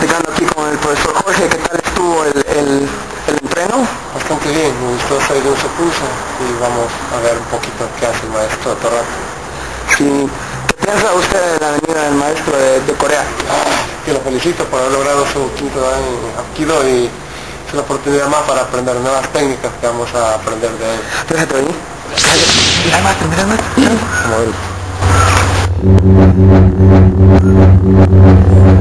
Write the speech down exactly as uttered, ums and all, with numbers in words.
platicando aquí con el profesor Jorge. ¿Qué tal estuvo el, el, el entreno? Bastante bien, me gustó salir de un pulso y vamos a ver un poquito qué hace el maestro todo rato. Sí. ¿Qué piensa usted de la venida del maestro de, de Corea? Ah, que lo felicito por haber logrado su quinto año Aikido y es una oportunidad más para aprender nuevas técnicas que vamos a aprender de él. Fíjate ahí. Mira el maestro, mira el maestro. Como él.